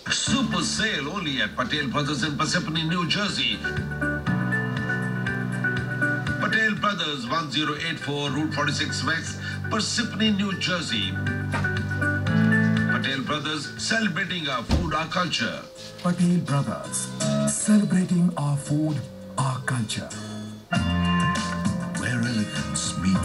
Super sale only at Patel Brothers in Parsippany, New Jersey. Patel Brothers, 1084 Route 46 West, Parsippany, New Jersey. Patel Brothers, celebrating our food, our culture. Patel Brothers, celebrating our food, our culture. Where elegance meets